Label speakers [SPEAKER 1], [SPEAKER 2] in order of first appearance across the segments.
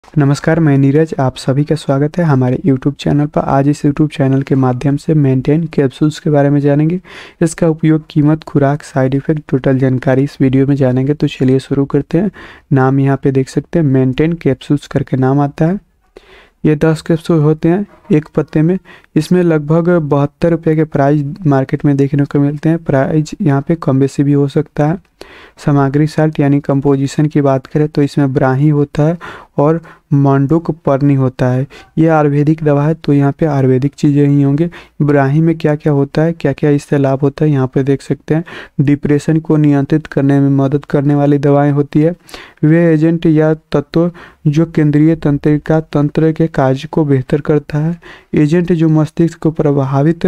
[SPEAKER 1] नमस्कार, मैं नीरज। आप सभी का स्वागत है हमारे YouTube चैनल पर। आज इस YouTube चैनल के माध्यम से मेंटेन कैप्सूल्स के बारे में जानेंगे। इसका उपयोग, कीमत, खुराक, साइड इफ़ेक्ट, टोटल जानकारी इस वीडियो में जानेंगे। तो चलिए शुरू करते हैं। नाम यहाँ पे देख सकते हैं, मेंटेन कैप्सूल्स करके नाम आता है। ये 10 कैप्सूल होते हैं एक पत्ते में। इसमें लगभग 72 रुपये के प्राइस मार्केट में देखने को मिलते हैं। प्राइस यहाँ पे कम बेसी भी हो सकता है। सामग्री साल्ट यानी कंपोजिशन की बात करें तो इसमें ब्राही होता है और मंडुक पर्णी होता है। ये आयुर्वेदिक दवा है तो यहाँ पे आयुर्वेदिक चीज़ें ही होंगे। ब्राही में क्या क्या होता है, क्या क्या इससे लाभ होता है, यहाँ पे देख सकते हैं। डिप्रेशन को नियंत्रित करने में मदद करने वाली दवाएं होती है। वे एजेंट या तत्व जो केंद्रीय तंत्रिका तंत्र के कार्य को बेहतर करता है। एजेंट जो मस्तिष्क को प्रभावित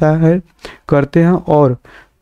[SPEAKER 1] करते हैं और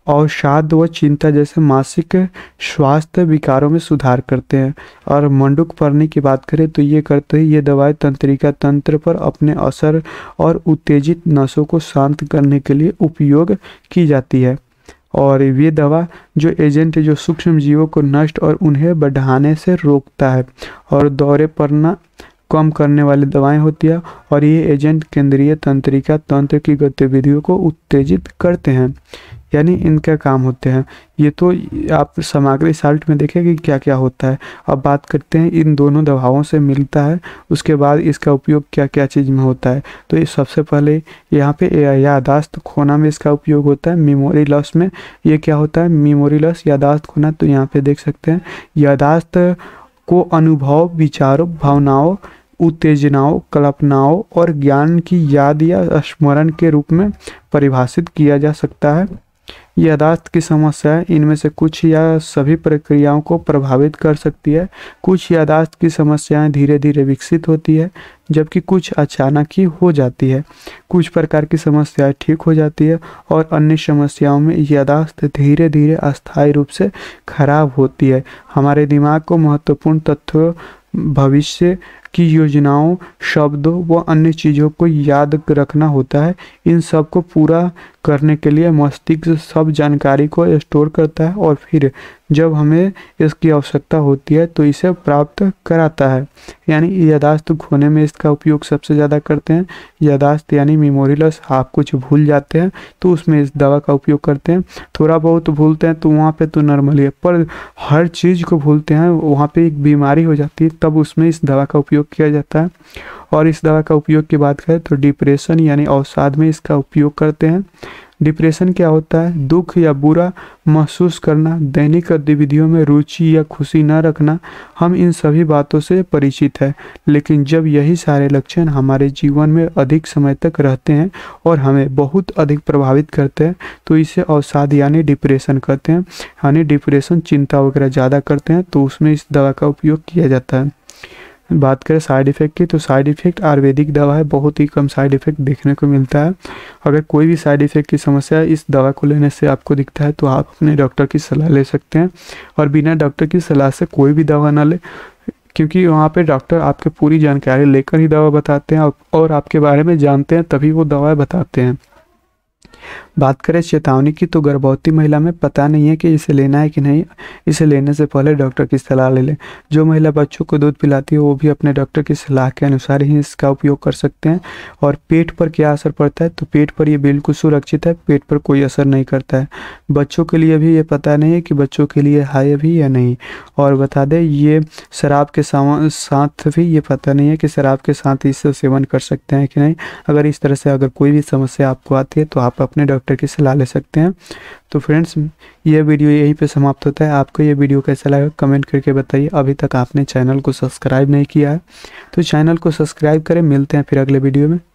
[SPEAKER 1] अवसाद व चिंता जैसे मानसिक स्वास्थ्य विकारों में सुधार करते हैं। और मंडुक पर्णी की बात करें तो ये करते हैं, ये दवाएं तंत्रिका तंत्र पर अपने असर और उत्तेजित नसों को शांत करने के लिए उपयोग की जाती है। और ये दवा जो एजेंट जो सूक्ष्म जीवों को नष्ट और उन्हें बढ़ाने से रोकता है और दौरे पड़ना कम करने वाली दवाएं होती है। और ये एजेंट केंद्रीय तंत्रिका तंत्र की गतिविधियों को उत्तेजित करते हैं, यानी इनका काम होते हैं। ये तो आप सामग्री साल्ट में देखें कि क्या क्या होता है। अब बात करते हैं इन दोनों दवाओं से मिलता है, उसके बाद इसका उपयोग क्या क्या चीज़ में होता है। तो ये सबसे पहले यहाँ पे यादाश्त खोना में इसका उपयोग होता है। मेमोरी लॉस में ये क्या होता है, मेमोरी लॉस, यादाश्त खोना। तो यहाँ पे देख सकते हैं, यादाश्त को अनुभव, विचारों, भावनाओं, उत्तेजनाओं, कल्पनाओं और ज्ञान की याद या स्मरण के रूप में परिभाषित किया जा सकता है। यादाश्त की समस्याएं इनमें से कुछ या सभी प्रक्रियाओं को प्रभावित कर सकती है। कुछ यादाश्त की समस्याएं धीरे धीरे विकसित होती है, जबकि कुछ अचानक ही हो जाती है। कुछ प्रकार की समस्याएं ठीक हो जाती है और अन्य समस्याओं में यादाश्त धीरे धीरे अस्थायी रूप से खराब होती है। हमारे दिमाग को महत्वपूर्ण तथ्यों, भविष्य की योजनाओं, शब्दों व अन्य चीज़ों को याद रखना होता है। इन सब को पूरा करने के लिए मस्तिष्क सब जानकारी को स्टोर करता है और फिर जब हमें इसकी आवश्यकता होती है तो इसे प्राप्त कराता है। यानी यादाश्त खोने में इसका उपयोग सबसे ज़्यादा करते हैं। यादाश्त यानी मेमोरी लॉस, आप कुछ भूल जाते हैं तो उसमें इस दवा का उपयोग करते हैं। थोड़ा बहुत भूलते हैं तो वहाँ पे तो नॉर्मली है, पर हर चीज़ को भूलते हैं, वहाँ पे एक बीमारी हो जाती है, तब उसमें इस दवा का उपयोग किया जाता है। और इस दवा का उपयोग की बात करें तो डिप्रेशन यानी अवसाद में इसका उपयोग करते हैं। डिप्रेशन क्या होता है, दुख या बुरा महसूस करना, दैनिक गतिविधियों में रुचि या खुशी न रखना। हम इन सभी बातों से परिचित हैं, लेकिन जब यही सारे लक्षण हमारे जीवन में अधिक समय तक रहते हैं और हमें बहुत अधिक प्रभावित करते हैं तो इसे अवसाद यानी डिप्रेशन कहते हैं। यानी डिप्रेशन, चिंता वगैरह ज़्यादा करते हैं तो उसमें इस दवा का उपयोग किया जाता है। बात करें साइड इफ़ेक्ट की तो साइड इफ़ेक्ट आयुर्वेदिक दवा है, बहुत ही कम साइड इफ़ेक्ट देखने को मिलता है। अगर कोई भी साइड इफ़ेक्ट की समस्या इस दवा को लेने से आपको दिखता है तो आप अपने डॉक्टर की सलाह ले सकते हैं। और बिना डॉक्टर की सलाह से कोई भी दवा ना ले, क्योंकि वहाँ पे डॉक्टर आपके पूरी जानकारी लेकर ही दवा बताते हैं और आपके बारे में जानते हैं तभी वो दवा बताते हैं। बात करें चेतावनी की तो गर्भवती महिला में पता नहीं है कि इसे लेना है कि नहीं। इसे लेने से पहले डॉक्टर की सलाह ले लें। जो महिला बच्चों को दूध पिलाती है वो भी अपने डॉक्टर की सलाह के अनुसार ही इसका उपयोग कर सकते हैं। और पेट पर क्या असर पड़ता है तो पेट पर ये बिल्कुल सुरक्षित है, पेट पर कोई असर नहीं करता है। बच्चों के लिए भी ये पता नहीं है कि बच्चों के लिए है भी या नहीं। और बता दें, ये शराब के साथ भी ये पता नहीं है कि शराब के साथ इससे सेवन कर सकते हैं कि नहीं। अगर इस तरह से अगर कोई भी समस्या आपको आती है तो आप अपने डॉक्टर की सलाह ले सकते हैं। तो फ्रेंड्स, ये वीडियो यहीं पे समाप्त होता है। आपको ये वीडियो कैसा लगा कमेंट करके बताइए। अभी तक आपने चैनल को सब्सक्राइब नहीं किया है तो चैनल को सब्सक्राइब करें। मिलते हैं फिर अगले वीडियो में।